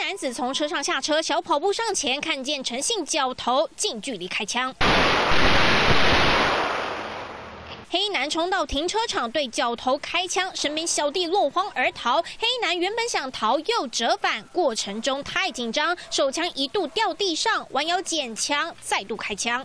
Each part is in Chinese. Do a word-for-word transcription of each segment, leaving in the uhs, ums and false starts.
男子从车上下车，小跑步上前，看见陈姓角头近距离开枪。 黑男冲到停车场对角头开枪，身边小弟落荒而逃。黑男原本想逃，又折返，过程中太紧张，手枪一度掉地上，弯腰捡枪，再度开枪。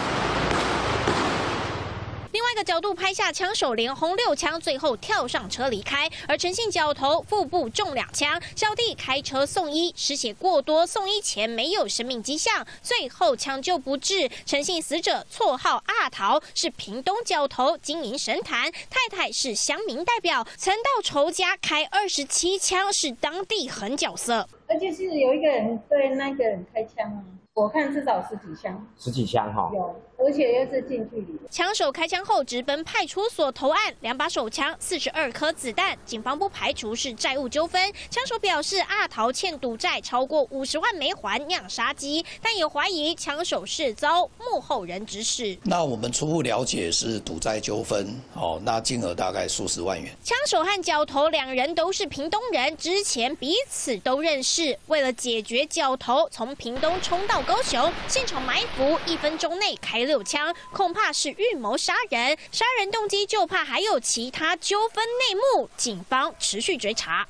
另外一个角度拍下枪手连轰六枪，最后跳上车离开。而陈姓角头腹部中两枪，小弟开车送医，失血过多，送医前没有生命迹象，最后抢救不治。陈姓死者绰号阿桃，是屏东角头，经营神坛，太太是乡民代表，曾到仇家开二十七枪，是当地狠角色。 而且是有一个人对那个人开枪啊。 我看至少十几枪， 十几枪哈， 有，而且又是近距离。 枪手开枪后直奔派出所投案，两把手枪，四十二颗子弹。警方不排除是债务纠纷。枪手表示，阿桃欠赌债超过五十万没还，酿杀机，但也怀疑枪手是遭幕后人指使。 那我们初步了解是赌债纠纷，哦，那金额大概数十万元。 枪手和角头两人都是屏东人，之前彼此都认识。为了解决角头，从屏东冲到 高雄现场埋伏，一分钟内开六枪，恐怕是预谋杀人。杀人动机就怕还有其他纠纷内幕，警方持续追查。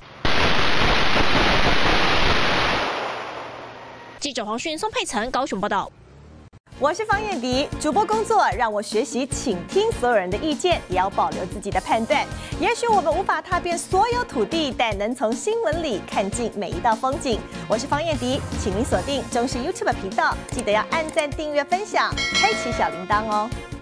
记者黄讯、宋佩岑高雄报道。 我是方燕迪，主播工作让我学习倾听所有人的意见，也要保留自己的判断。也许我们无法踏遍所有土地，但能从新闻里看尽每一道风景。我是方燕迪，请您锁定中视 YouTube 频道，记得要按赞、订阅、分享，开启小铃铛哦。